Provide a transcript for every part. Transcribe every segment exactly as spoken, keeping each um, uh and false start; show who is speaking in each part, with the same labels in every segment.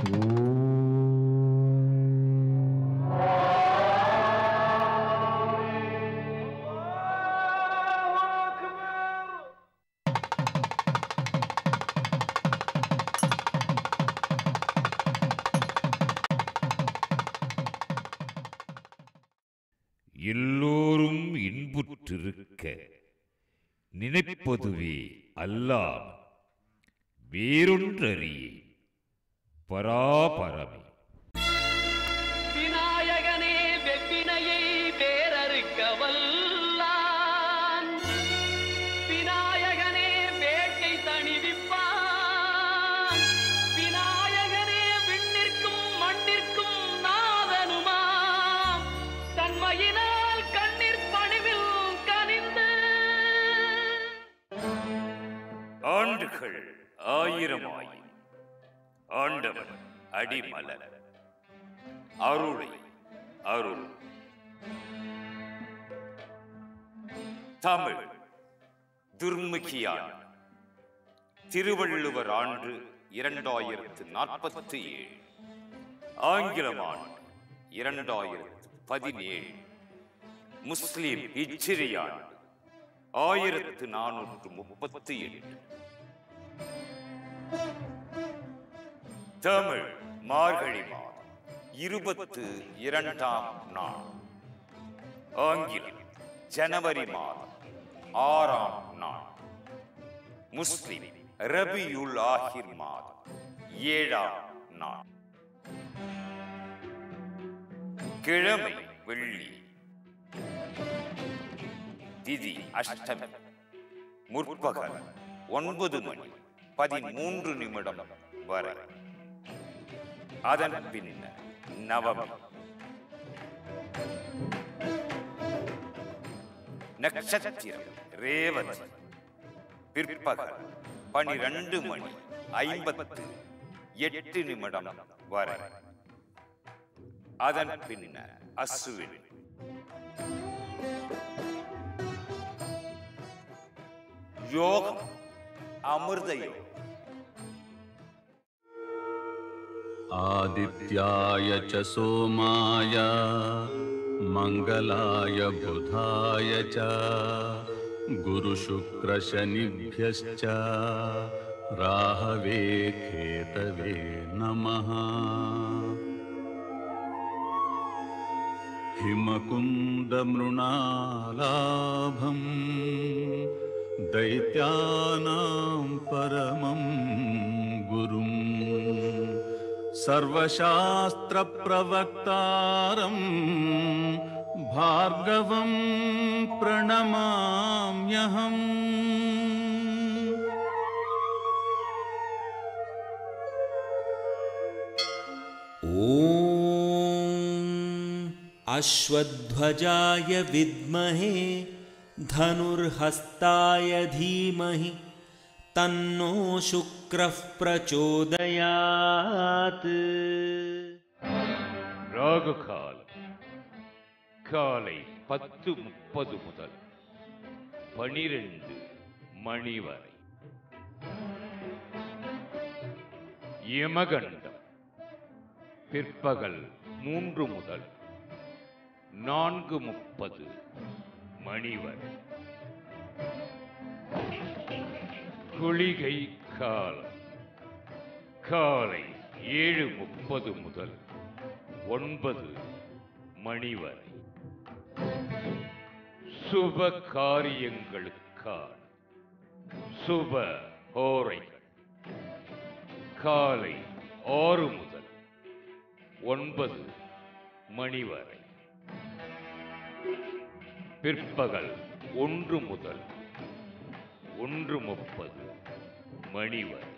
Speaker 1: எல்லோரும் இன்புற்றிருக்க நினைப்பதுவே அல்லாமல் வேறொன்றறியே பராபரமே.
Speaker 2: விநாயகனே வெப்பினையை வேறறுக்க வல்லான், விநாயகனே வேட்டை தணிவிப்பான், விநாயகனே விண்ணிற்கும் மண்ணிற்கும் நாதனுமாம், தன்மையினால் கண்ணீர் பணிவில் கனிந்து.
Speaker 1: ஆண்டுகள் ஆயிரமாய் ஆண்டவன் அடிமலர் அருளை அருள். தமிழ் துர்முகியான் திருவள்ளுவர் ஆண்டு இரண்டாயிரத்து நாற்பத்தி ஏழு, ஆங்கிலம் ஆண்டு இரண்டாயிரத்து பதினேழு, முஸ்லிம் ஹிஜ்ரியாண்டு ஆயிரத்து நானூற்று முப்பத்தி எட்டு. தமிழ் மார்கழி மாதம் இருபத்து இரண்டாம் நாள், ஆங்கிலம் ஜனவரி மாதம் ஆறாம் நாள், முஸ்லிம் ரபியுல் ஆஹிர் மாதம் ஏழாம் நாள். கிழமை வெள்ளி, திதி அஷ்டமி, முற்பகல் ஒன்பது மணி பதிமூன்று நிமிடம் வரை. அதன் பின்னர் நவமி. நட்சத்திரம் ரேவதி, பிற்பகல் பனிரெண்டு மணி ஐம்பத்து எட்டு நிமிடம் வரை. அதன் பின்னர் அஸ்வினி. யோகம் அமிர்த யோகம்.
Speaker 3: आदित्याय च सोमाय मंगलाय बुधाय च गुरुशुक्रशनिभ्यश्च राहवे केतवे नमः। हिमकुन्दमृणालाभं दैत्यानां परमं गुरुं सर्वशास्त्रप्रवक्तारं भार्गवं प्रणमाम्यहम्।
Speaker 4: ॐ अश्वध्वजाय विद्महे धनुर्हस्ताय धीमहि तन्नो शुक्रः प्रचोदयात्।
Speaker 1: ராகு காலம் காலை பத்து முப்பது முதல் பனிரெண்டு மணி வரை. யமகண்டம் பிற்பகல் மூன்று முதல் நான்கு முப்பது மணி வரை. குளிகை காலம் காலை ஏழு முப்பது முதல் ஒன்பது மணி வரை. சுப காரியங்களுக்கான சுப ஹோரைகள் காலை ஆறு முதல் ஒன்பது மணி வரை. பிற்பகல் ஒன்று முதல் ஒன்று முப்பது மணி வரை.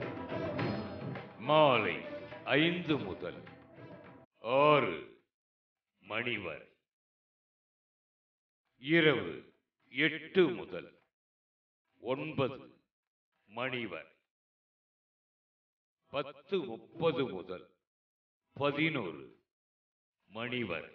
Speaker 1: மாலை ஐந்து முதல் ஆறு மணி வரை. இரவு எட்டு முதல் ஒன்பது மணி வரை. பத்து முப்பது முதல் பதினோரு மணி வரை.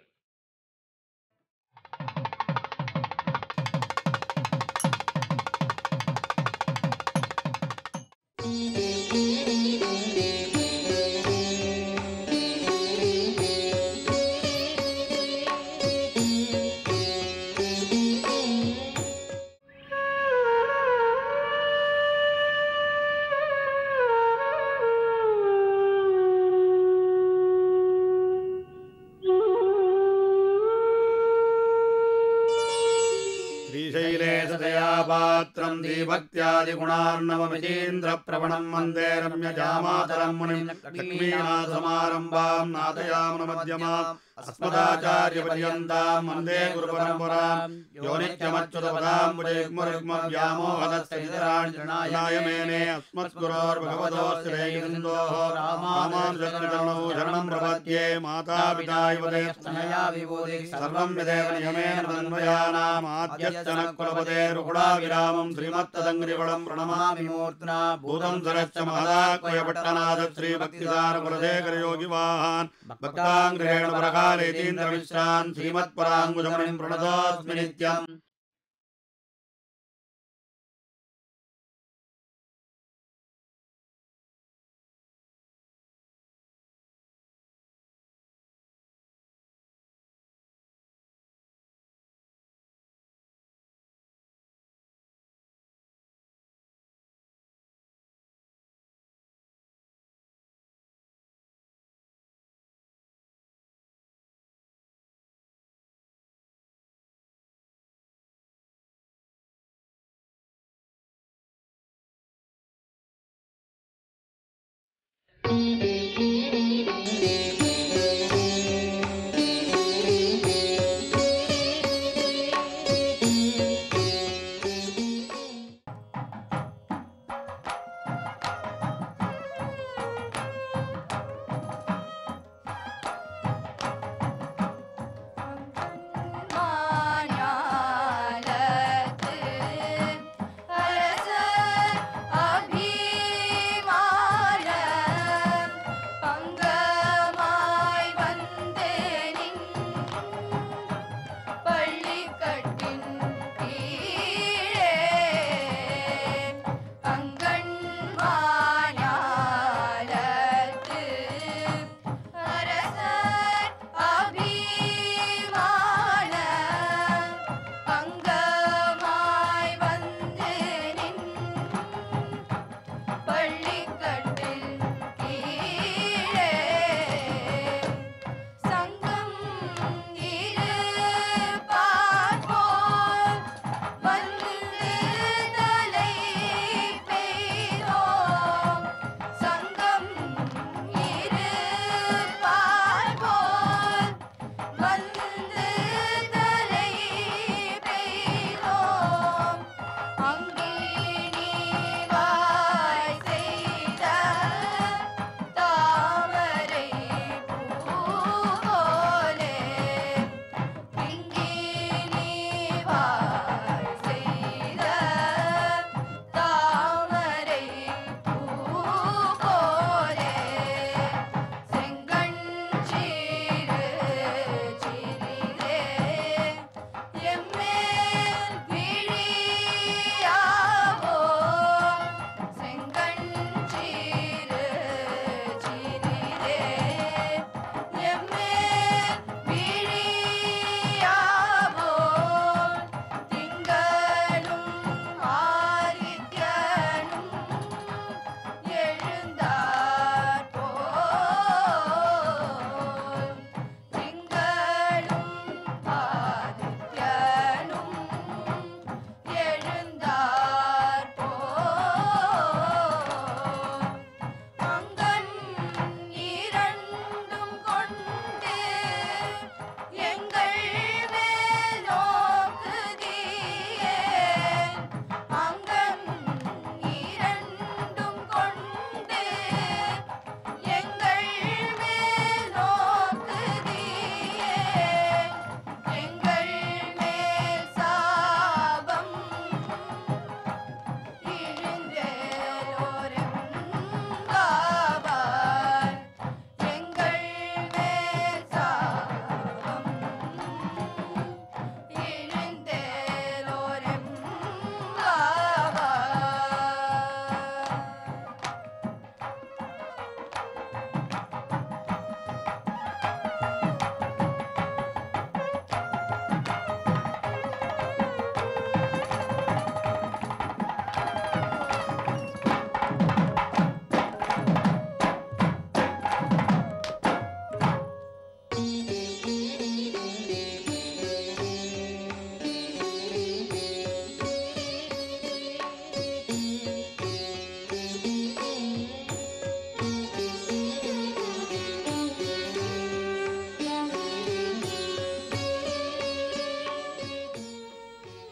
Speaker 5: श्रीभक्त्यादिगुणार्णवमितीन्द्रप्रवणं वन्दे रम्यजामातरं मुनिं लक्ष्मीनाथसमारम्भां नाथयामुनमध्यमाम् अस्मदाचार्यपर्यन्तां वन्दे गुरुपरम्परां यो नित्यमच्युतपदाम्बुजयुग्मरुग्मव्यामोहदस्तराय मेने अस्मद्गुरोर्भगवतोऽस्य दैवसिन्धोः रामानुजचरणौ शरणं प्रपद्ये मातापिता युवदेस्तनया विभूति सर्वं विदेव नियमेन तन्मयानाम् आद्यश्च न कुलपतेरुकुलाविरामं श्रीमत्तदङ्घ्रिवलं प्रणमामि मूर्त्ना भूतं सरश्च महदाह्वयपट्टनाथ श्रीभक्तिसारकुलशेखरयोगिवाहान् भक्ताङ्ग्रहेण परकालेतीन्द्रमिश्रान् श्रीमत्पराङ्गुजमणिं प्रणतोऽस्मि नित्यम्।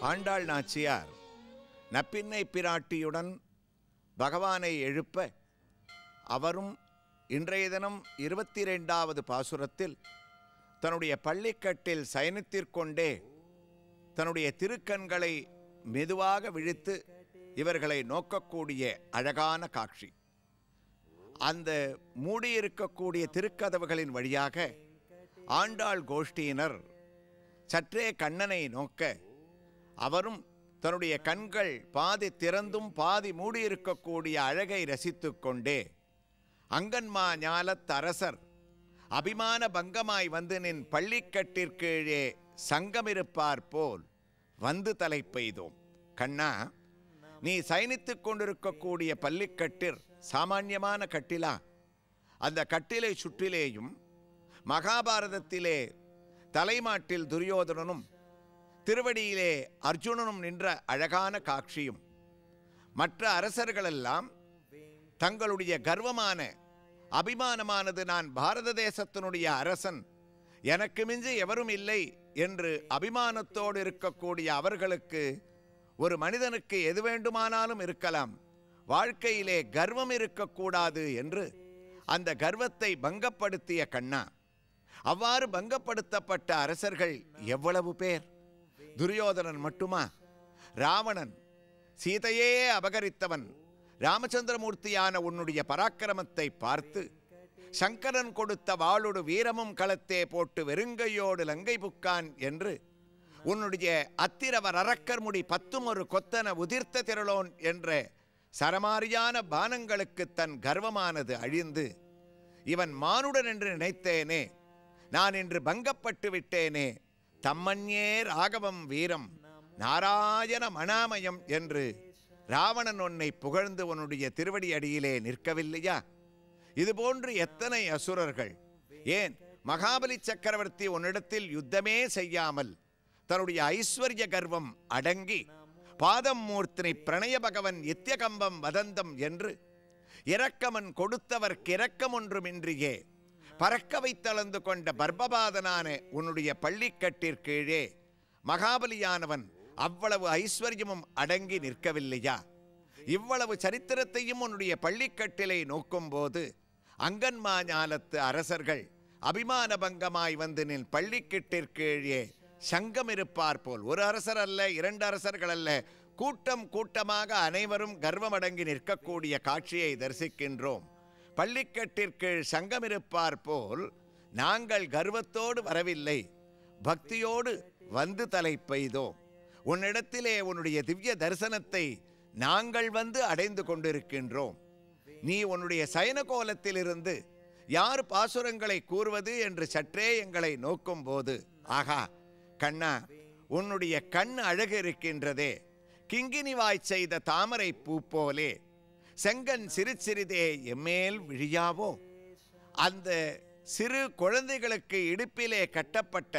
Speaker 6: ஆண்டாள் நாச்சியார் நப்பின்னை பிராட்டியுடன் பகவானை எழுப்ப அவரும் இன்றைய தினம் இருபத்தி ரெண்டாவது பாசுரத்தில் தன்னுடைய பள்ளிக்கட்டில் சயனித்திற்கொண்டே தன்னுடைய திருக்கண்களை மெதுவாக விழித்து இவர்களை நோக்கக்கூடிய அழகான காட்சி. அந்த மூடியிருக்கக்கூடிய திருக்கதவுகளின் வழியாக ஆண்டாள் கோஷ்டியினர் சற்றே கண்ணனை நோக்க அவரும் தன்னுடைய கண்கள் பாதி திறந்தும் பாதி மூடியிருக்கக்கூடிய அழகை ரசித்து கொண்டே அங்கன்மா ஞாலத் அரசர் அபிமான பங்கமாய் வந்து நின் பள்ளிக்கட்டிற்கீழே சங்கமிருப்பார் போல் வந்து தலை பெய்தோம். கண்ணா, நீ சயனித்து கொண்டிருக்கக்கூடிய பள்ளிக்கட்டிற் சாமான்யமான கட்டிலா? அந்த கட்டிலை சுற்றிலேயும் மகாபாரதத்திலே தலைமாட்டில் துரியோதனனும் திருவடியிலே அர்ஜுனனும் நின்ற அழகான காட்சியும், மற்ற அரசர்களெல்லாம் தங்களுடைய கர்வமான அபிமானமானது நான் பாரத தேசத்தினுடைய அரசன், எனக்கு மிஞ்சி எவரும் இல்லை என்று அபிமானத்தோடு இருக்கக்கூடிய அவர்களுக்கு ஒரு மனிதனுக்கு எது வேண்டுமானாலும் இருக்கலாம், வாழ்க்கையிலே கர்வம் இருக்கக்கூடாது என்று அந்த கர்வத்தை பங்கப்படுத்திய கண்ணா. அவ்வாறு பங்கப்படுத்தப்பட்ட அரசர்கள் எவ்வளவு பேர்? துரியோதனன் மட்டுமா? ராவணன், சீதையே அபகரித்தவன், ராமச்சந்திரமூர்த்தியான உன்னுடைய பராக்கிரமத்தை பார்த்து சங்கரன் கொடுத்த வாளோடு வீரமும் களத்தே போட்டு வெறுங்கையோடு லங்கை புக்கான் என்று உன்னுடைய அத்திரவர் அரக்கர் முடி பத்தும் ஒரு கொத்தன உதிர்த்த திரளோன் என்ற சரமாரியான பானங்களுக்கு தன் கர்வமானது அழிந்து, இவன் மானுடன் என்று நினைத்தேனே, நான் இன்று பங்கப்பட்டு விட்டேனே, தம்மன்யே ராகவம் வீரம் நாராயண மணாமயம் என்று ராவணன் உன்னை புகழ்ந்து உன்னுடைய திருவடி அடியிலே நிற்கவில்லையா? இதுபோன்று எத்தனை அசுரர்கள், ஏன் மகாபலி சக்கரவர்த்தி உன்னிடத்தில் யுத்தமே செய்யாமல் தன்னுடைய ஐஸ்வர்ய கர்வம் அடங்கி பாதம் மூர்த்தினை பிரணய பகவன் எத்தியகம்பம் வதந்தம் என்று இரக்கமன் கொடுத்தவர்க்கு இரக்கம் ஒன்றுமின்றியே பறக்க வைத்தளந்து கொண்ட பர்பபாதனான உன்னுடைய பள்ளிக்கட்டிற்கீழே மகாபலியானவன் அவ்வளவு ஐஸ்வர்யமும் அடங்கி நிற்கவில்லையா? இவ்வளவு சரித்திரத்தையும் உன்னுடைய பள்ளிக்கட்டிலை நோக்கும் போது அங்கன்மா ஞாலத்து அரசர்கள் அபிமான பங்கமாய் வந்து நின் பள்ளிக்கட்டிற்கீழே சங்கம் இருப்பார் போல், ஒரு அரசர் அல்ல, இரண்டு அரசர்கள் அல்ல, கூட்டம் கூட்டமாக அனைவரும் கர்வமடங்கி நிற்கக்கூடிய காட்சியை தரிசிக்கின்றோம். பள்ளிக்கட்டிற்கீழ் சங்கமிருப்பார் போல் நாங்கள் கர்வத்தோடு வரவில்லை, பக்தியோடு வந்து தலை பெய்தோம். உன்னிடத்திலே உன்னுடைய திவ்ய தரிசனத்தை நாங்கள் வந்து அடைந்து கொண்டிருக்கின்றோம். நீ உன்னுடைய சயன கோலத்திலிருந்து யார் பாசுரங்களை கூறுவது என்று சற்றே எங்களை நோக்கும் போது, ஆகா கண்ணா, உன்னுடைய கண் அழகு இருக்கின்றதே, கிங்கினி வாய் செய்த தாமரை பூ போலே செங்கன் சிறு சிறிதே எம்மேல் விழியாவோ. அந்த சிறு குழந்தைகளுக்கு இடுப்பிலே கட்டப்பட்ட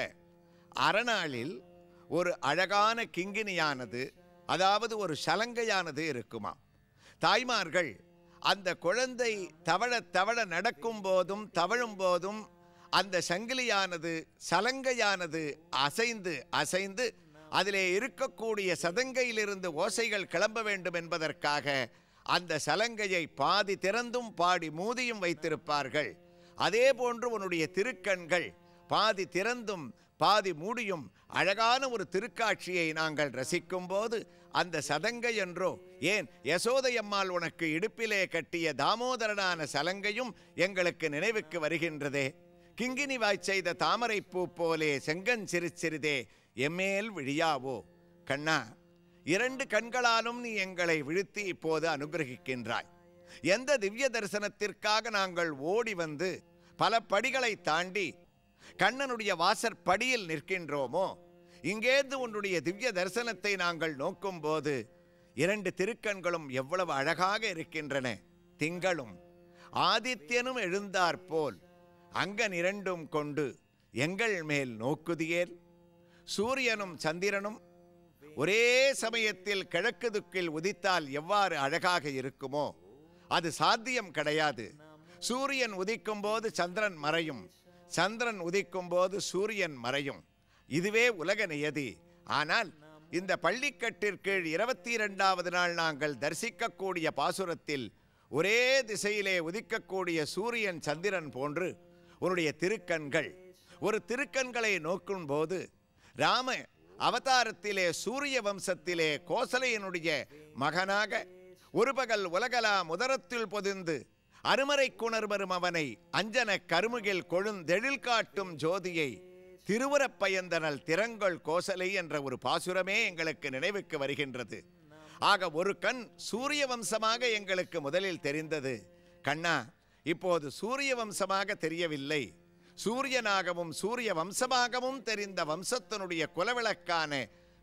Speaker 6: அரணாளில் ஒரு அழகான கிங்கினியானது, அதாவது ஒரு சலங்கையானது இருக்குமா. தாய்மார்கள் அந்த குழந்தை தவழ தவழ நடக்கும் போதும் தவழும் போதும் அந்த சங்கிலியானது சலங்கையானது அசைந்து அசைந்து அதிலே இருக்கக்கூடிய சதங்கையிலிருந்து ஓசைகள் கிளம்ப வேண்டும் என்பதற்காக அந்த சலங்கையை பாதி திறந்தும் பாடி மூதியும் வைத்திருப்பார்கள். அதே போன்று உன்னுடைய திருக்கண்கள் பாதி திறந்தும் பாதி மூடியும் அழகான ஒரு திருக்காட்சியை நாங்கள் ரசிக்கும் போது அந்த சதங்கை என்றோ, ஏன் யசோதையம்மாள் உனக்கு இடுப்பிலே கட்டிய தாமோதரனான சலங்கையும் எங்களுக்கு நினைவுக்கு வருகின்றதே. கிங்கினி வாய் செய்த தாமரை பூ போலே செங்கன் சிறு சிறிதே எம்மேல் விழியாவோ. கண்ணா, இரண்டு கண்களாலும் நீ எங்களை விழுத்தி இப்போது அனுகிரகிக்கின்றாய். எந்த திவ்ய தரிசனத்திற்காக நாங்கள் ஓடி வந்து பல படிகளை தாண்டி கண்ணனுடைய வாசற்படியில் நிற்கின்றோமோ, இங்கேந்து உன்னுடைய திவ்ய தரிசனத்தை நாங்கள் நோக்கும் போது இரண்டு திருக்கண்களும் எவ்வளவு அழகாக இருக்கின்றன. திங்களும் ஆதித்யனும் எழுந்தாற்போல் அங்கன் இரண்டும் கொண்டு எங்கள் மேல் நோக்குதியேல். சூரியனும் சந்திரனும் ஒரே சமயத்தில் கிழக்கு துக்கில் உதித்தால் எவ்வாறு அழகாக இருக்குமோ அது சாத்தியம் கிடையாது. சூரியன் உதிக்கும் போது சந்திரன் மறையும், சந்திரன் உதிக்கும் போது சூரியன் மறையும். இதுவே உலக நியதி. ஆனால் இந்த பள்ளிக்கட்டிற்கீழ் இருபத்தி இரண்டாவது நாள் நாங்கள் தரிசிக்கக்கூடிய பாசுரத்தில் ஒரே திசையிலே உதிக்கக்கூடிய சூரியன் சந்திரன் போன்று உன்னுடைய திருக்கண்கள், ஒரு திருக்கண்களை நோக்கும் போது ராம அவதாரத்திலே சூரிய வம்சத்திலே கோசலையனுடைய மகனாக ஒரு பகல் உலகலா முதரத்தில் பொதிந்து அருமறை குணர்வரும் அவனை அஞ்சன கருமுகில் கொழுந்தெழில் காட்டும் ஜோதியை திருவுரப்பயந்தனல் திறங்கொள் கோசலை என்ற ஒரு பாசுரமே எங்களுக்கு நினைவுக்கு வருகின்றது. ஆக ஒரு கண் சூரிய வம்சமாக எங்களுக்கு முதலில் தெரிந்தது. கண்ணா, இப்போது சூரிய வம்சமாக தெரியவில்லை, சூரியனாகவும் சூரிய வம்சமாகவும் தெரிந்த வம்சத்தினுடைய குலவிளக்கான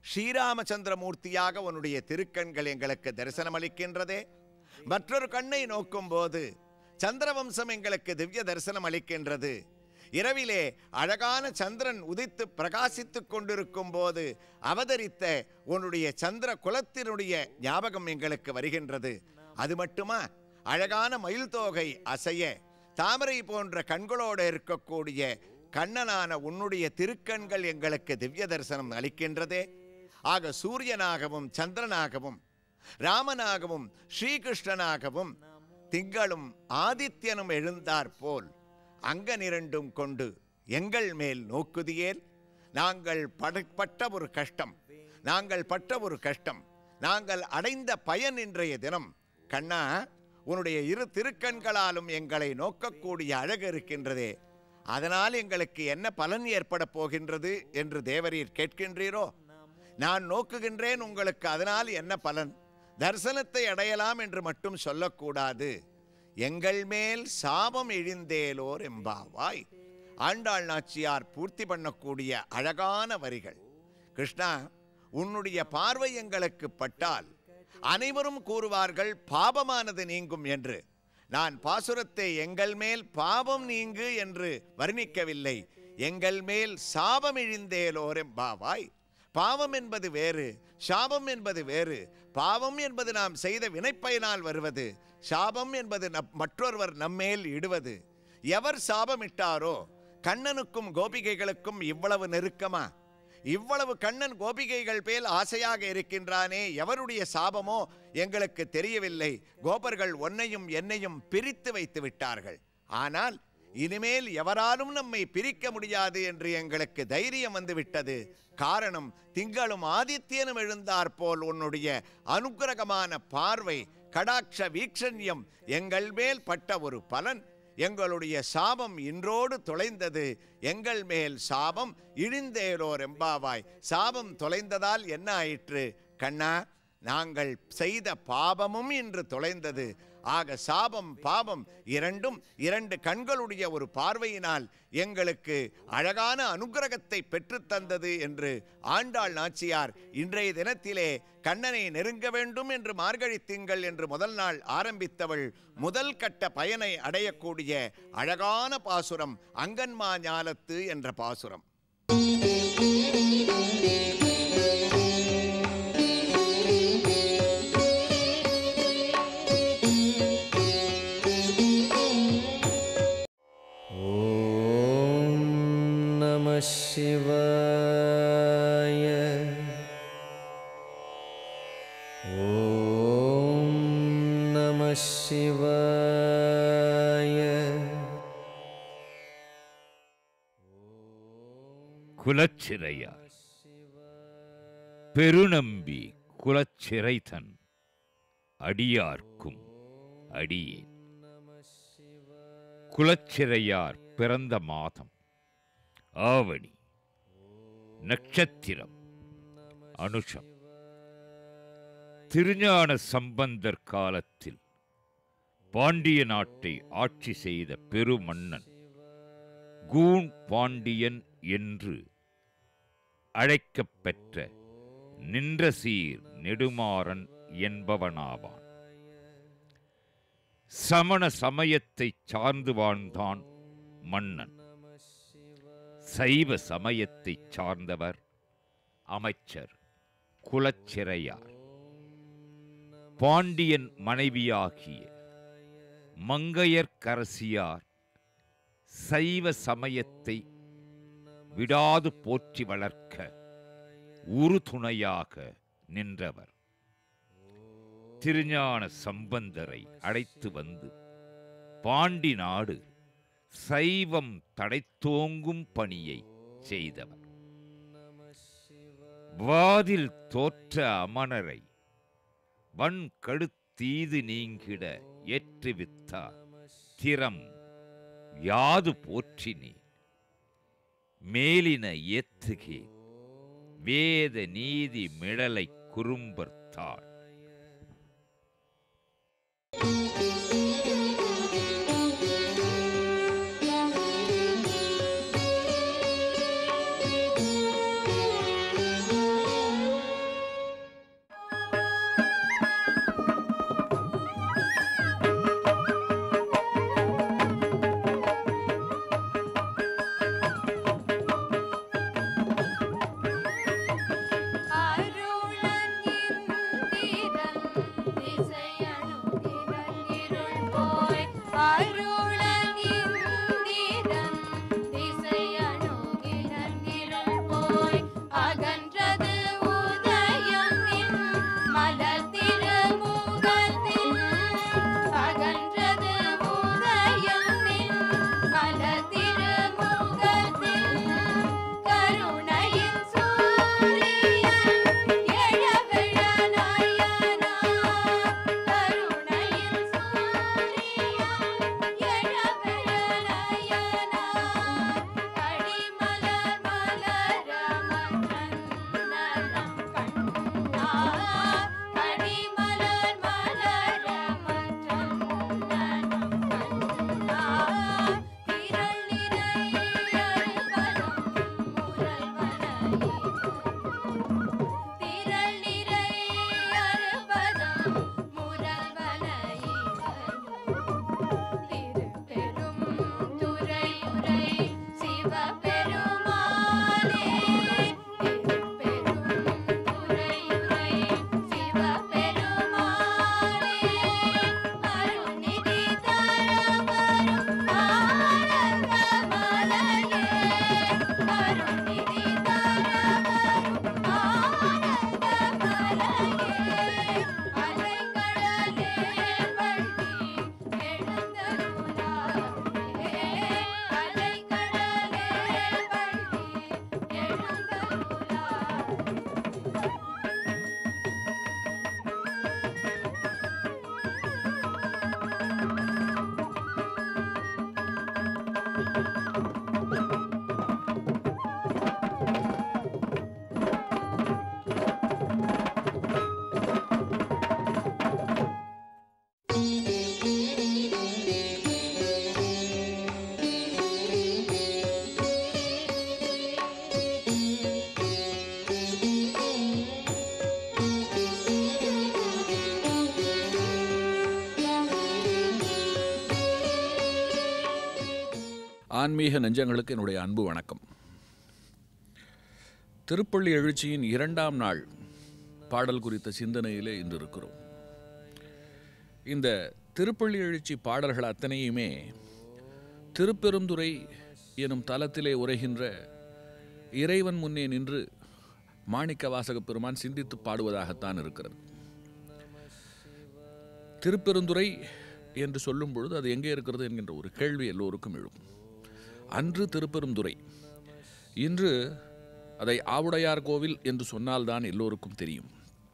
Speaker 6: ஸ்ரீராமச்சந்திரமூர்த்தியாக உன்னுடைய திருக்கண்கள் எங்களுக்கு தரிசனமளிக்கின்றதே. மற்றொரு கண்ணை நோக்கும் போது சந்திரவம்சம் எங்களுக்கு திவ்ய தரிசனம் அளிக்கின்றது. இரவிலே அழகான சந்திரன் உதித்து பிரகாசித்துக் கொண்டிருக்கும் போது அவதரித்த உன்னுடைய சந்திர குலத்தினுடைய ஞாபகம் எங்களுக்கு வருகின்றது. அது மட்டுமா, அழகான மயில் தோகை அசைய தாமரை போன்ற கண்களோடு இருக்கக்கூடிய கண்ணனான உன்னுடைய திருக்கண்கள் எங்களுக்கு திவ்ய தரிசனம் அளிக்கின்றதே. ஆக சூரியனாகவும் சந்திரனாகவும் ராமனாகவும் ஸ்ரீகிருஷ்ணனாகவும் திங்களும் ஆதித்யனும் எழுந்தார் போல் அங்கனிரண்டும் கொண்டு எங்கள் மேல் நோக்குதியேல். நாங்கள் பட்ட ஒரு கஷ்டம், நாங்கள் பட்ட ஒரு கஷ்டம், நாங்கள் அடைந்த பயன் இன்றைய தினம் கண்ணா உன்னுடைய இரு திருக்கண்களாலும் எங்களை நோக்கக்கூடிய அழகு இருக்கின்றதே. அதனால் எங்களுக்கு என்ன பலன் ஏற்பட போகின்றது என்று தேவரீர் கேட்கின்றீரோ? நான் நோக்குகின்றேன், உங்களுக்கு அதனால் என்ன பலன், தரிசனத்தை அடையலாம் என்று மட்டும் சொல்லக்கூடாது. எங்கள் மேல் சாபம் இழிந்தேலோர் எம்பாவாய். ஆண்டாள் நாச்சியார் பூர்த்தி பண்ணக்கூடிய அழகான வரிகள். கிருஷ்ணா, உன்னுடைய பார்வை எங்களுக்கு பட்டால் அனைவரும் கூறுவார்கள் பாபமானது நீங்கும் என்று. நான் பாசுரத்தை எங்கள் மேல் பாபம் நீங்கு என்று வர்ணிக்கவில்லை, எங்கள் மேல் சாபம் இழிந்தேலோர் எம்பாவாய். பாவம் என்பது வேறு, சாபம் என்பது வேறு. பாவம் என்பது நாம் செய்த வினைப்பயனால் வருவது, சாபம் என்பது மற்றொருவர் நம்மேல் இடுவது. எவர் சாபமிட்டாரோ, கண்ணனுக்கும் கோபிகைகளுக்கும் இவ்வளவு நெருக்கமா? இவ்வளவு கண்ணன் கோபிகைகள் பேல் ஆசையாக இருக்கின்றானே, எவருடைய சாபமோ எங்களுக்கு தெரியவில்லை. கோபர்கள் ஒன்னையும் என்னையும் பிரித்து வைத்து விட்டார்கள். ஆனால் இனிமேல் எவராலும் நம்மை பிரிக்க முடியாது என்று எங்களுக்கு தைரியம் வந்துவிட்டது. காரணம், திங்களும் ஆதித்யனும் எழுந்தார் போல் உன்னுடைய அனுக்கிரகமான பார்வை, கடாட்ச வீக்ஷண்யம் எங்கள் மேல் பட்ட ஒரு பலன். எங்களுடைய சாபம் இன்றோடு தொலைந்தது. எங்கள் மேல் சாபம் இழிந்தேலோர் எம்பாவாய். சாபம் தொலைந்ததால் என்ன ஆயிற்று கண்ணா? நாங்கள் செய்த பாபமும் இன்று தொலைந்தது. ஆக சாபம் பாபம் இரண்டும் இரண்டு கண்களுடைய ஒரு பார்வையினால் எங்களுக்கு அழகான அனுக்கிரகத்தை பெற்றுத்தந்தது என்று ஆண்டாள் நாச்சியார் இன்றைய தினத்திலே கண்ணனை நெருங்க வேண்டும் என்று மார்கழி திங்கள் என்று முதல் நாள் ஆரம்பித்தவள் முதல் கட்ட பயனை அடையக்கூடிய அழகான பாசுரம் அங்கன்மா ஞாலத்து என்ற பாசுரம்.
Speaker 4: शिवाय ॐ नमः शिवाय
Speaker 1: குலச்சிறையார் பெருநம்பி குலச்சிறைதன் அடியார்க்கும் அடியேன். குலச்சிறையார் பிறந்த மாதம் ஆவணி, நட்சத்திரம் அனுஷம். திருஞான சம்பந்தர் காலத்தில் பாண்டிய நாட்டை ஆட்சி செய்த பெருமன்னன் கூன் பாண்டியன் என்று அழைக்கப்பெற்ற நின்றசீர் நெடுமாறன் என்பவனாவான். சமண சமயத்தை சார்ந்து வாழ்ந்தான் மன்னன். சைவ சமயத்தை சார்ந்தவர் அமைச்சர் குலச்சிறையார். பாண்டியன் மனைவியாகிய மங்கையர்க்கரசியார் சைவ சமயத்தை விடாது போற்றி வளர்க்க உறுதுணையாக நின்றவர். திருஞான சம்பந்தரை அழைத்து வந்து பாண்டி நாடு சைவம் தடைத்தோங்கும் பணியை செய்தவர். வாதில் தோற்ற அமணரை வன் கடுத்தீது நீங்கிட ஏற்றுவித்தார். திறம் யாது போற்றினே மேலின ஏத்துகே வேத நீதி மிடலை குறும்பர்த்தாள்.
Speaker 7: ஆன்மீக நெஞ்சங்களுக்கு என்னுடைய அன்பு வணக்கம். திருப்பள்ளி எழுச்சியின் இரண்டாம் நாள் பாடல் குறித்த சிந்தனையிலே இன்று இருக்கிறோம். இந்த திருப்பள்ளி எழுச்சி பாடல்கள் அத்தனையுமே திருப்பெருந்துறை எனும் தலத்திலே உரைகின்ற இறைவன் முன்னே நின்று மாணிக்க வாசக பெருமான் சிந்தித்து பாடுவதாகத்தான் இருக்கிறது. திருப்பெருந்துறை என்று சொல்லும் பொழுது அது எங்கே இருக்கிறது என்கின்ற ஒரு கேள்வி எல்லோருக்கும் எழும். அன்று திருப்பெருந்துறை, இன்று அதை ஆவுடையார் கோவில் என்று சொன்னால்தான் எல்லோருக்கும் தெரியும்.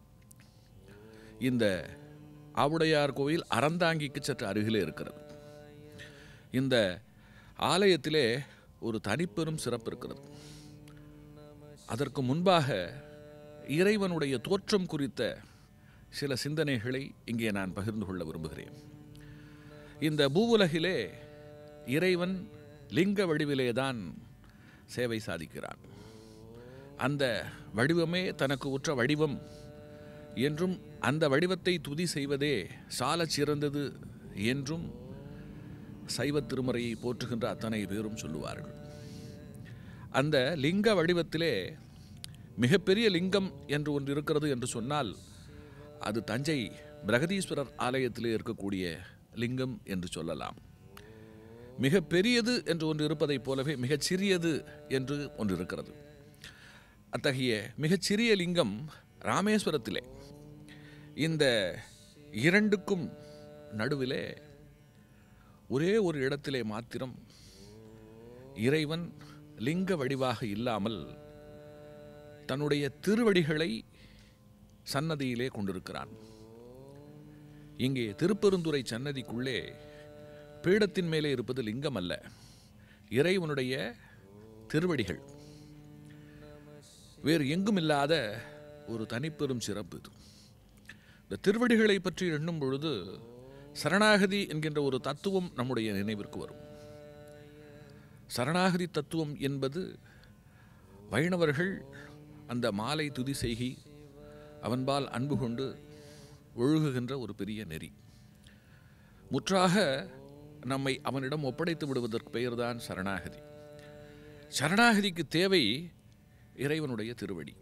Speaker 7: இந்த ஆவுடையார் கோவில் அறந்தாங்கிக்கு சற்று அருகிலே இருக்கிறது. இந்த ஆலயத்திலே ஒரு தனிப்பெரும் சிறப்பு இருக்கிறது. அதற்கு முன்பாக இறைவனுடைய தோற்றம் குறித்த சில சிந்தனைகளை இங்கே நான் பகிர்ந்து கொள்ள விரும்புகிறேன். இந்த பூவுலகிலே இறைவன் லிங்க வடிவிலேதான் சேவை சாதிக்கிறான். அந்த வடிவமே தனக்கு உற்ற வடிவம் என்றும் அந்த வடிவத்தை துதி செய்வதே சாலச் சிறந்தது என்றும் சைவ திருமறையை போற்றுகின்ற அத்தனை பேரும் சொல்லுவார்கள். அந்த லிங்க வடிவத்திலே மிகப்பெரிய லிங்கம் என்று ஒன்று இருக்கிறது என்று சொன்னால் அது தஞ்சை பிரகதீஸ்வரர் ஆலயத்திலே இருக்கக்கூடிய லிங்கம் என்று சொல்லலாம். மிக பெரியது என்று ஒன்று இருப்பதைப் போலவே மிகச் சிறியது என்று ஒன்று இருக்கிறது. அத்தகைய மிகச்சிறிய லிங்கம் ராமேஸ்வரத்திலே இந்த இரண்டுக்கும் நடுவிலே ஒரே ஒரு இடத்திலே மாத்திரம் இறைவன் லிங்க வடிவாக இல்லாமல் தன்னுடைய திருவடிகளை சன்னதியிலே கொண்டிருக்கிறான். இங்கே திருப்பெருந்துறை சன்னதிக்குள்ளே பீடத்தின் மேலே இருப்பது லிங்கம் அல்ல, இறைவனுடைய திருவடிகள். வேறு எங்கும் இல்லாத ஒரு தனிப்பெரும் சிறப்பு இது. இந்த திருவடிகளை பற்றி எண்ணும் பொழுது சரணாகதி என்கின்ற ஒரு தத்துவம் நம்முடைய நினைவிற்கு வரும். சரணாகதி தத்துவம் என்பது வைணவர்கள் அந்த மாலை துதி செய்கி அவன்பால் அன்பு கொண்டு ஒழுகுகின்ற ஒரு பெரிய நெறி. முற்றாக நம்மை அவனிடம் ஒப்படைத்து விடுவதற்கு பெயர்தான் சரணாகதி. சரணாகதிக்கு தேவை இறைவனுடைய திருவடி.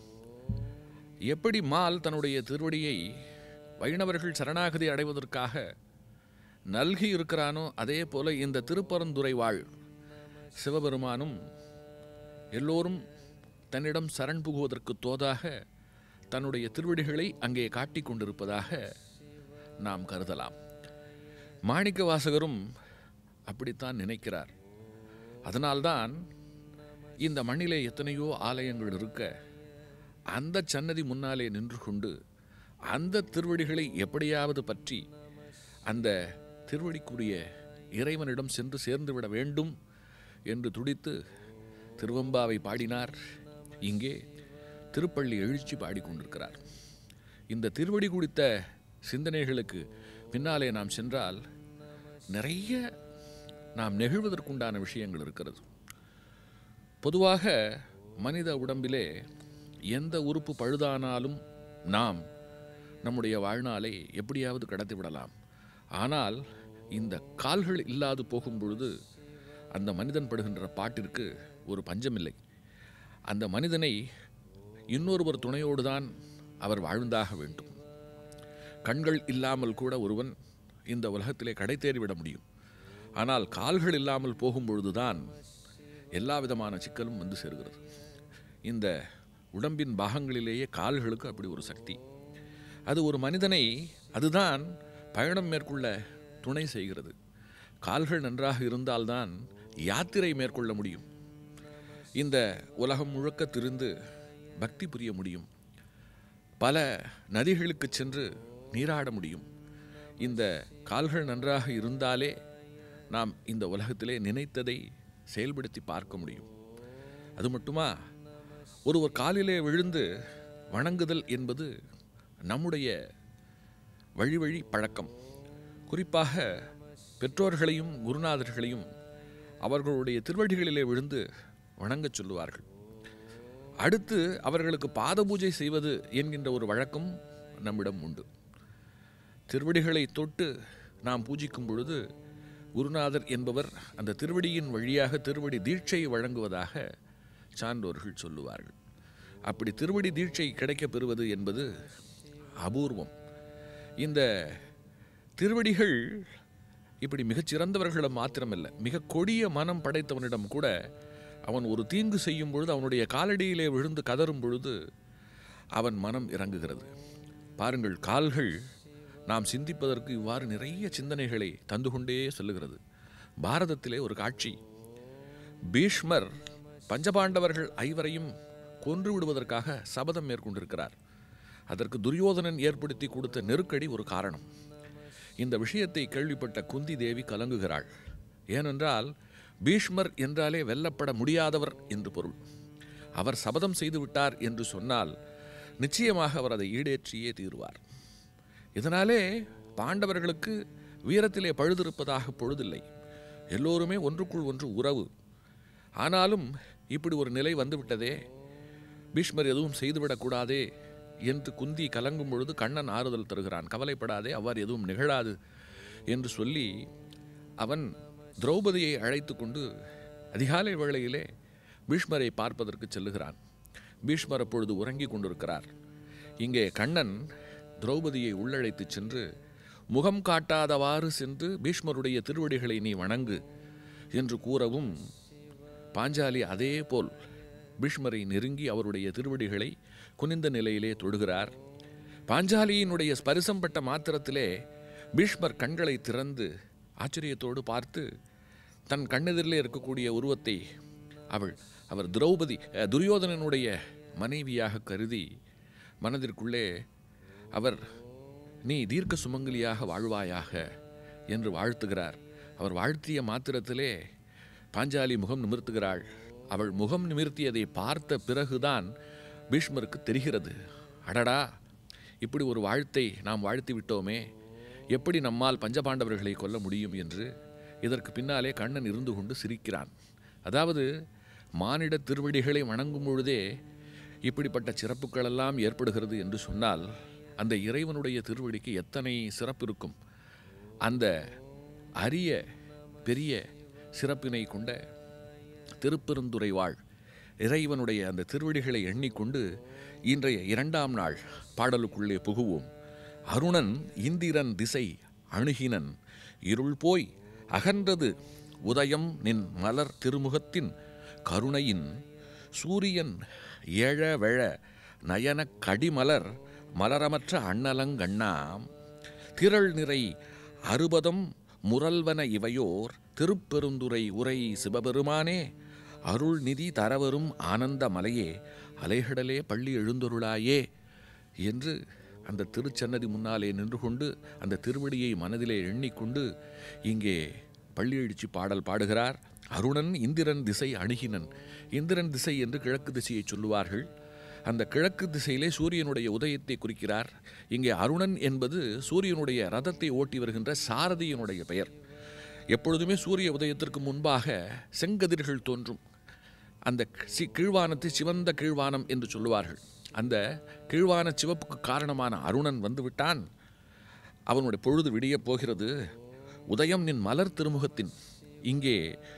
Speaker 7: எப்படி மால் தன்னுடைய திருவடியை வைணவர்கள் சரணாகதி அடைவதற்காக நல்கி இருக்கிறானோ, அதே போல இந்த திருப்பரந்துரை வாழ் சிவபெருமானும் எல்லோரும் தன்னிடம் சரண் புகுவதற்கு தோதாக தன்னுடைய திருவடிகளை அங்கே காட்டிக் கொண்டிருப்பதாக நாம் கருதலாம். மாணிக்க வாசகரும் அப்படித்தான் நினைக்கிறார். அதனால்தான் இந்த மண்ணிலே எத்தனையோ ஆலயங்கள் இருக்க அந்த சன்னதி முன்னாலே நின்று கொண்டு அந்த திருவடிகளை எப்படியாவது பற்றி அந்த திருவடிக்குரிய இறைவனிடம் சென்று சேர்ந்துவிட வேண்டும் என்று துடித்து திருவெம்பாவை பாடினார். இங்கே திருப்பள்ளி எழுச்சி பாடிக்கொண்டிருக்கிறார். இந்த திருவடி குறித்த சிந்தனைகளுக்கு பின்னாலே நாம் சென்றால் நிறைய நாம் நெகிழ்வதற்குண்டான விஷயங்கள் இருக்கிறது. பொதுவாக மனித உடம்பிலே எந்த உறுப்பு பழுதானாலும் நாம் நம்முடைய வாழ்நாளை எப்படியாவது கடத்தி விடலாம். ஆனால் இந்த கால்கள் இல்லாது போகும் பொழுது அந்த மனிதன் படுகின்ற பாட்டிற்கு ஒரு பஞ்சமில்லை. அந்த மனிதனை இன்னொருவர் துணையோடு தான் அவர் வாழ்ந்தாக வேண்டும். கண்கள் இல்லாமல் கூட ஒருவன் இந்த உலகத்திலே கடை தேறிவிட முடியும். ஆனால் கால்கள் இல்லாமல் போகும்பொழுதுதான் எல்லா விதமான சிக்கலும் வந்து சேர்கிறது. இந்த உடம்பின் பாகங்களிலேயே கால்களுக்கு அப்படி ஒரு சக்தி. அது ஒரு மனிதனை அதுதான் பயணம் மேற்கொள்ள துணை செய்கிறது. கால்கள் நன்றாக இருந்தால்தான் யாத்திரை மேற்கொள்ள முடியும். இந்த உலகம் முழுக்க திரிந்து பக்தி புரிய முடியும். பல நதிகளுக்கு சென்று நீராட முடியும். இந்த கால்கள் நன்றாக இருந்தாலே நாம் இந்த உலகத்திலே நினைத்ததை செயல்படுத்தி பார்க்க முடியும். அது மட்டுமா, ஒருவர் காலிலே விழுந்து வணங்குதல் என்பது நம்முடைய வழி வழி பழக்கம். குறிப்பாக பெற்றோர்களையும் குருநாதர்களையும் அவர்களுடைய திருவடிகளிலே விழுந்து வணங்கச் சொல்லுவார்கள். அடுத்து அவர்களுக்கு பாத பூஜை செய்வது என்கின்ற ஒரு வழக்கம் நம்மிடம் உண்டு. திருவடிகளை தொட்டு நாம் பூஜிக்கும் பொழுது குருநாதர் என்பவர் அந்த திருவடியின் வழியாக திருவடி தீட்சையை வழங்குவதாக சான்றோர்கள் சொல்லுவார்கள். அப்படி திருவடி தீட்சை கிடைக்கப் பெறுவது என்பது அபூர்வம். இந்த திருவடிகள் இப்படி மிகச்சிறந்தவர்களிடம் மாத்திரமல்ல, மிக கொடிய மனம் படைத்தவனிடம் கூட அவன் ஒரு தீங்கு செய்யும் பொழுது அவனுடைய காலடியிலே விழுந்து கதறும் பொழுது அவன் மனம் இறங்குகிறது. பாருங்கள், கால்கள் நாம் சிந்திப்பதற்கு இவ்வாறு நிறைய சிந்தனைகளை தந்து கொண்டே செல்லுகிறது. பாரதத்திலே ஒரு காட்சி. பீஷ்மர் பஞ்சபாண்டவர்கள் ஐவரையும் கொன்று விடுவதற்காக சபதம் மேற்கொண்டிருக்கிறார். அதற்கு துரியோதனன் ஏற்படுத்தி கொடுத்த நெருக்கடி ஒரு காரணம். இந்த விஷயத்தை கேள்விப்பட்ட குந்தி தேவி கலங்குகிறாள். ஏனென்றால் பீஷ்மர் என்றாலே வெல்லப்பட முடியாதவர் என்று பொருள். அவர் சபதம் செய்து விட்டார் என்று சொன்னால் நிச்சயமாக அவர் அதை ஈடேற்றியே தீருவார். இதனாலே பாண்டவர்களுக்கு வீரத்திலே பழுதிருப்பதாக பொழுதில்லை. எல்லோருமே ஒன்றுக்குள் ஒன்று உறவு. ஆனாலும் இப்படி ஒரு நிலை வந்துவிட்டதே, பீஷ்மர் எதுவும் செய்துவிடக்கூடாதே என்று குந்தி கலங்கும் பொழுது கண்ணன் ஆறுதல் தருகிறான். கவலைப்படாதே, அவ்வாறு எதுவும் நிகழாது என்று சொல்லி அவன் திரௌபதியை அழைத்து கொண்டு அதிகாலை வேளையிலே பீஷ்மரை பார்ப்பதற்கு செல்லுகிறான். பீஷ்மர் அப்பொழுது உறங்கிக் கொண்டிருக்கிறார். இங்கே கண்ணன் திரௌபதியை உள்ளழைத்து சென்று முகம் காட்டாதவாறு சென்று பீஷ்மருடைய திருவடிகளை நீ வணங்கு என்று கூறவும் பாஞ்சாலி அதே போல் பீஷ்மரை நெருங்கி அவருடைய திருவடிகளை குனிந்த நிலையிலே தொடுகிறார். பாஞ்சாலியினுடைய ஸ்பரிசம் பட்ட மாத்திரத்திலே பீஷ்மர் கண்களை திறந்து ஆச்சரியத்தோடு பார்த்து தன் கண்ணெதிரிலே இருக்கக்கூடிய உருவத்தை அவள் அவர் திரௌபதி துரியோதனனுடைய மனைவியாக கருதி மனதிற்குள்ளே அவர் நீ தீர்க்க சுமங்கலியாக வாழ்வாயாக என்று வாழ்த்துகிறார். அவர் வாழ்த்திய மாத்திரத்திலே பாஞ்சாலி முகம் நிமிர்த்துகிறாள். அவள் முகம் நிமிர்த்தியதை பார்த்த பிறகுதான் பீஷ்மருக்கு தெரிகிறது, அடடா, இப்படி ஒரு வாழ்த்தை நாம் வாழ்த்தி விட்டோமே, எப்படி நம்மால் பஞ்சபாண்டவர்களை கொல்ல முடியும் என்று. இதற்கு பின்னாலே கண்ணன் இருந்து கொண்டு சிரிக்கிறான். அதாவது மானிட திருவடிகளை வணங்கும் பொழுதே இப்படிப்பட்ட சிறப்புகளெல்லாம் ஏற்படுகிறது என்று சொன்னால் அந்த இறைவனுடைய திருவடிக்கு எத்தனை சிறப்பு இருக்கும். அந்த அரிய பெரிய சிறப்பினை கொண்ட திருப்பெருந்துறை வாழ் இறைவனுடைய அந்த திருவடிகளை எண்ணிக்கொண்டு இன்றைய இரண்டாம் நாள் பாடலுக்குள்ளே புகுவோம். அருணன் இந்திரன் திசை அணுகினன் இருள் போய் அகன்றது உதயம் நின் மலர் திருமுகத்தின் கருணையின் சூரியன் ஏழ வெழ நயன கடிமலர் மலரமற்ற அண்ணலங்கண்ணாம் திரள் நிறை அறுபதம் முரல்வன இவையோர் திருப்பெருந்துறை உரை சிவபெருமானே அருள் நிதி தரவரும் ஆனந்த மலையே அலைகடலே பள்ளி எழுந்தொருளாயே என்று அந்த திருச்சன்னதி முன்னாலே நின்று கொண்டு அந்த திருவடியை மனதிலே எண்ணிக்கொண்டு இங்கே பள்ளி எழுச்சி பாடல் பாடுகிறார். அருணன் இந்திரன் திசை அணுகினன். இந்திரன் திசை என்று கிழக்கு திசையை சொல்லுவார்கள். அந்த கிழக்கு திசையிலே சூரியனுடைய உதயத்தை குறிக்கிறார். இங்கே அருணன் என்பது சூரியனுடைய ரதத்தை ஓட்டி வருகின்ற சாரதியினுடைய பெயர். எப்பொழுதுமே சூரிய உதயத்திற்கு முன்பாக செங்கதிர்கள் தோன்றும். அந்த சி கீழ்வானத்தை சிவந்த கீழ்வானம் என்று சொல்லுவார்கள். அந்த கீழ்வான சிவப்புக்கு காரணமான அருணன் வந்துவிட்டான். அவனுடைய பொழுது விடியப் போகிறது. உதயம் நின் மலர் திருமுகத்தின், இங்கே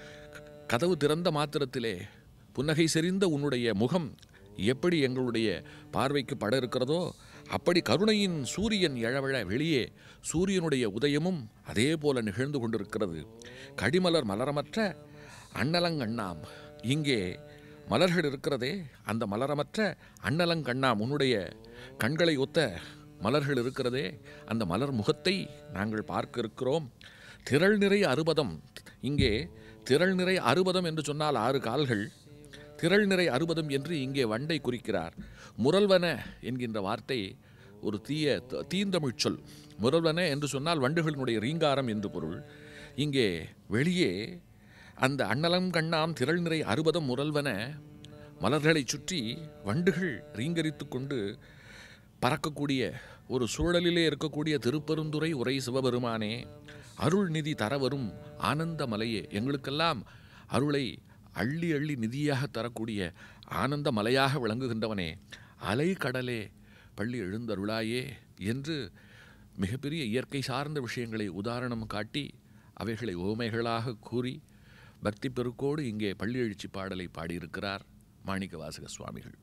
Speaker 7: கதவு திறந்த மாத்திரத்திலே புன்னகை செறிந்த உன்னுடைய முகம் எப்படி எங்களுடைய பார்வைக்கு பட இருக்கிறதோ அப்படி கருணையின் சூரியன் எழவழ வெளியே சூரியனுடைய உதயமும் அதே போல நிகழ்ந்து கொண்டிருக்கிறது. கடிமலர் மலரமற்ற அண்ணலங்கண்ணாம், இங்கே மலர்கள் இருக்கிறதே அந்த மலரமற்ற அண்ணலங்கண்ணாம், உன்னுடைய கண்களை ஒத்த மலர்கள் இருக்கிறதே அந்த மலர் முகத்தை நாங்கள் பார்க்க இருக்கிறோம். திரள் நிறை அறுபதம், இங்கே திரள் நிறை அறுபதம் என்று சொன்னால் ஆறு கால்கள், திரள் நிறை அறுபதம் என்று இங்கே வண்டை குறிக்கிறார். முரல்வன என்கின்ற வார்த்தை ஒரு தீய தீந்தமிழ் சொல். முரல்வன என்று சொன்னால் வண்டுகளினுடைய ரீங்காரம் என்று பொருள். இங்கே வெளியே அந்த அண்ணலம் கண்ணாம் திரள் நிறை அறுபதம் முரல்வன மலர்களை சுற்றி வண்டுகள் ரீங்கரித்து கொண்டு பறக்கக்கூடிய ஒரு சூழலிலே இருக்கக்கூடிய திருப்பெருந்துறை உரை சிவபெருமானே, அருள் நிதி தரவரும் ஆனந்த மலையே, எங்களுக்கெல்லாம் அருளை அள்ளி அள்ளி நிதியாக தரக்கூடிய ஆனந்த மலையாக விளங்குகின்றவனே, அலை கடலே பள்ளி எழுந்தருளாயே என்று மிகப்பெரிய இயற்கை சார்ந்த விஷயங்களை உதாரணம் காட்டி அவைகளை ஓமைகளாக கூறி பக்தி பெருக்கோடு இங்கே பள்ளி எழுச்சி பாடலை பாடியிருக்கிறார் மாணிக்க வாசக சுவாமிகள்.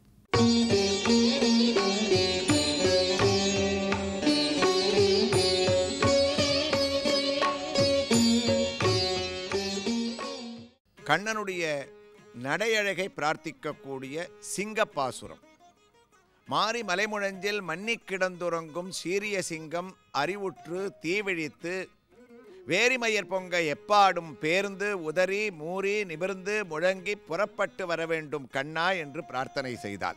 Speaker 6: கண்ணனுடைய நடையழகை பிரார்த்திக்கக்கூடிய சிங்கப்பாசுரம். மாரி மலைமுழஞ்சில் மன்னி கிடந்துறங்கும் சீரிய சிங்கம் அறிவுற்று தீவிழித்து வேரிமயர் பொங்க எப்பாடும் பேர்ந்து உதறி மூறி நிமிர்ந்து முழங்கி புறப்பட்டு வர வேண்டும் கண்ணா என்று பிரார்த்தனை செய்தாள்.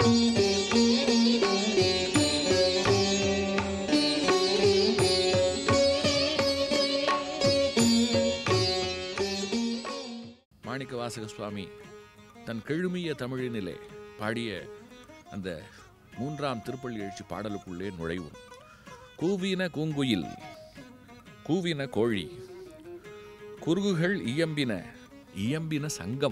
Speaker 7: மாணிக்க வாசக சுவாமி தன் கெழுமிய தமிழினிலே பாடிய அந்த மூன்றாம் திருப்பள்ளி எழுச்சி பாடலுக்குள்ளே நுழைவும். கூவின கூங்குயில், கூவின கோழி, குருகுகள் இயம்பின இயம்பின சங்கம்,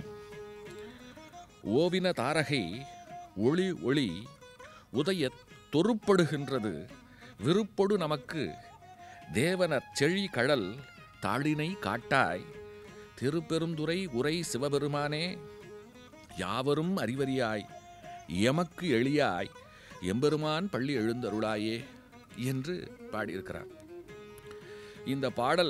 Speaker 7: ஓவின தாரகை ஒளி ஒளி உதய தொறுப்படுகின்றது விருப்பொடு நமக்கு தேவனர் செழி கடல் தாளினை காட்டாய் திருப்பெருந்துறை உரை சிவபெருமானே, யாவரும் அறிவறியாய் எமக்கு எளியாய் எம்பெருமான் பள்ளி எழுந்தருளாயே என்று பாடியிருக்கிறார். இந்த பாடல்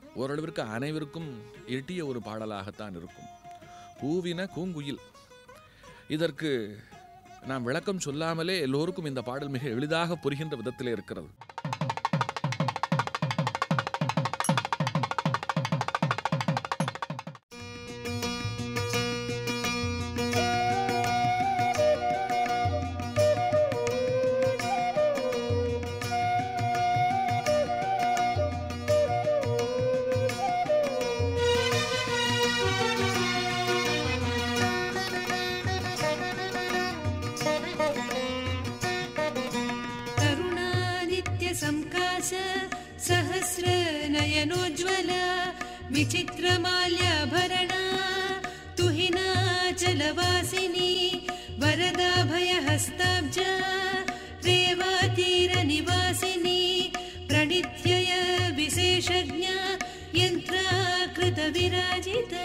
Speaker 7: ஓரளவிற்கு அனைவருக்கும் எட்டிய ஒரு பாடலாகத்தான் இருக்கும். கூவின கூங்குயில், இதற்கு நாம் விளக்கம் சொல்லாமலே எல்லோருக்கும் இந்த பாடல் மிக எளிதாக புரிகின்ற விதத்திலே இருக்கிறது.
Speaker 8: सहस्रनयनोज्ज्वला विचित्रमाल्याभरणा तुहिनाचलवासिनी वरदाभयहस्ताब्जा रेवातीरनिवासिनी प्रणित्यय विशेषज्ञा यन्त्राकृतविराजिता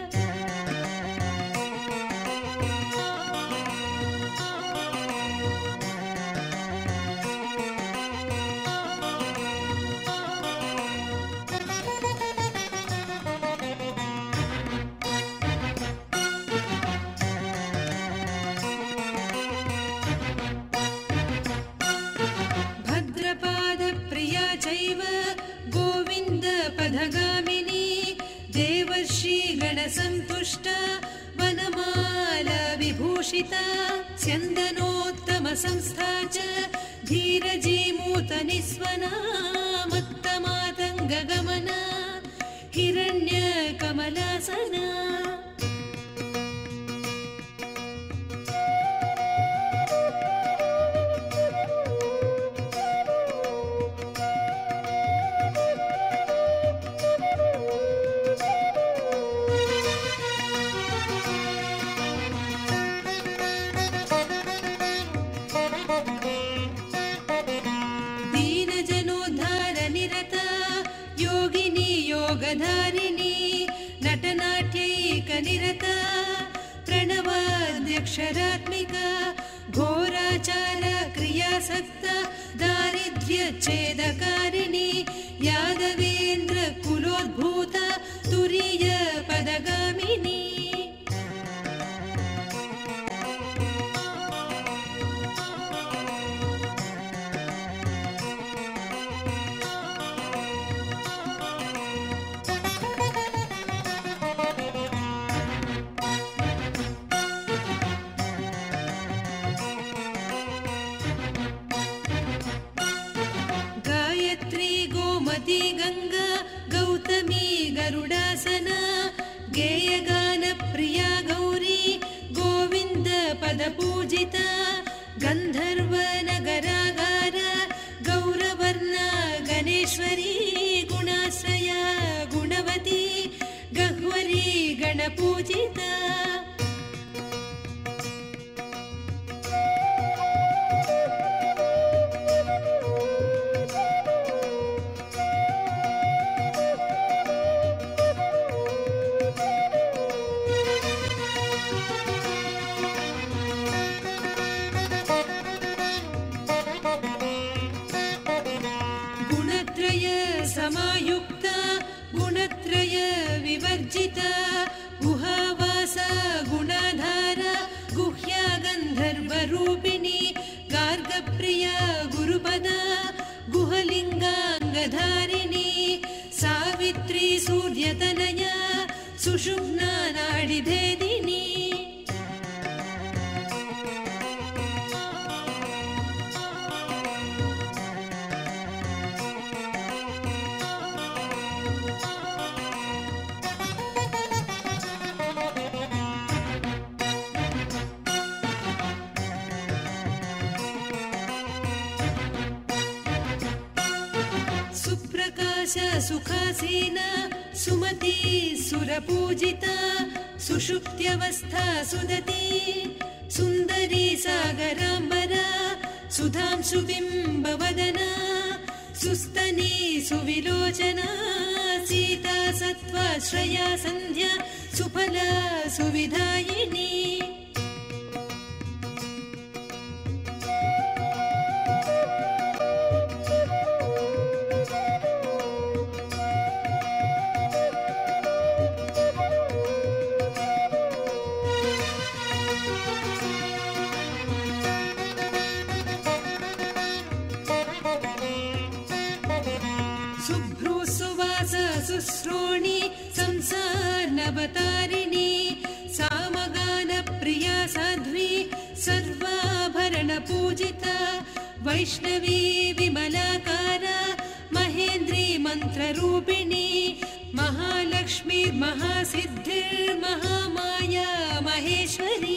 Speaker 8: पदगामिनी देवर्षि गणसन्तुष्टा वनमाला विभूषिता स्यन्दनोत्तम संस्था च धीरजीमूतनिस्वना मत्तमातङ्गगमना हिरण्यकमलासना धारिणी नटनाट्यैकनिरता प्रणवाद्यक्षरात्मिका घोराचार क्रियासक्ता दारिद्र्यच्छेदकारिणी यादवेन्द्र कुलोद्भूता तुरीय पदगामिनी गंगा गौतमी गरुडासना गेयगानप्रिया गौरी गोविन्द पदपूजिता गन्धर्वनगरागार गौरवर्णा गणेश्वरी गुणाश्रया गुणवती गह्वरी गणपूजिता समायुक्ता गुणत्रय विवर्जिता गुहावासा गुणाधारा गुह्या गन्धर्वरूपिणी गार्गप्रिया गुरुपदा गुहलिङ्गाङ्गधारिणी सावित्री सूर्यतनया सुषुम्ना नाडिभेदिनी सुखासीना सुमती सुरपूजिता सुषुप्त्यवस्था सुदती सुन्दरी सागराम्बरा सुधांशुबिम्बवदना सुस्तनी सुविलोचना सीता सत्त्वाश्रया सन्ध्या सुफला सुविधायिनी सुश्रोणि संसारनवतारिणि सामगानप्रिया साध्वी सर्वाभरणपूजिता वैष्णवी विमलाकारा महेन्द्री मन्त्ररूपिणी महालक्ष्मीर्महासिद्धिर्महामाया महेश्वरी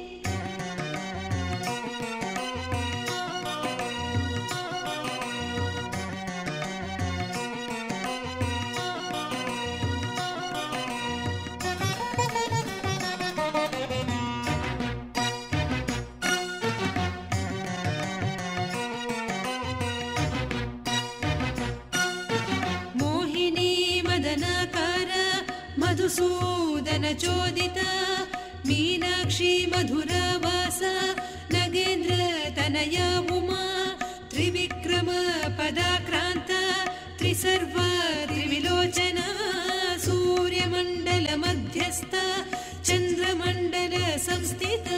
Speaker 8: मधुसूदन चोदिता मीनाक्षी मधुरावासा नगेन्द्र तनया उमा त्रिविक्रम पदाक्रांता त्रिसर्वा त्रिविलोचना सूर्यमण्डल मध्यस्था चन्द्रमण्डल संस्थिता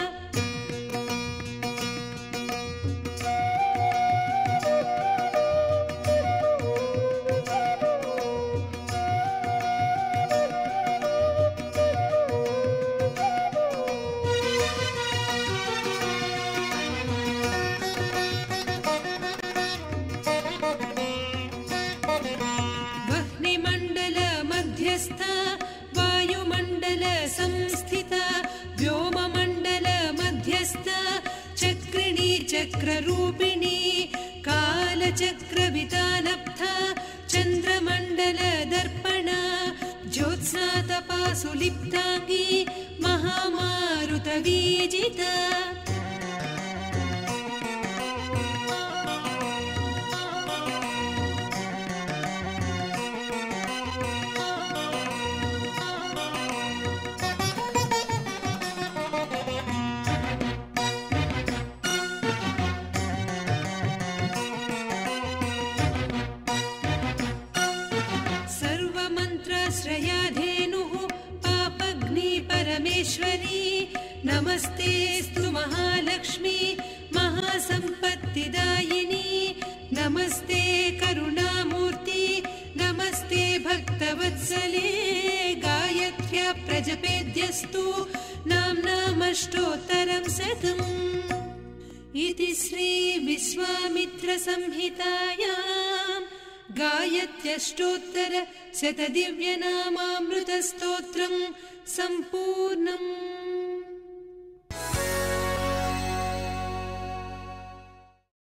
Speaker 8: वायुमण्डल संस्थिता व्योममण्डल मध्यस्था चक्रिणी चक्ररूपिणी कालचक्रवितानब्धा चन्द्रमण्डल दर्पणा ज्योत्स्ना तपासुलिप्ताङ्गी महामारुतवीजिता श्रयाधेनुः पापग्नि परमेश्वरी नमस्तेस्तु महालक्ष्मी महासम्पत्तिदायिनी नमस्ते करुणामूर्ति नमस्ते भक्तवत्सले गायत्र्या प्रजपेद्यस्तु नाम्नामष्टोत्तरं शतम् इति श्री विश्वामित्र संहितायां गायत्र्यष्टोत्तर शतदिव्यनामामृतस्तोत्रं सम्पूर्णम्।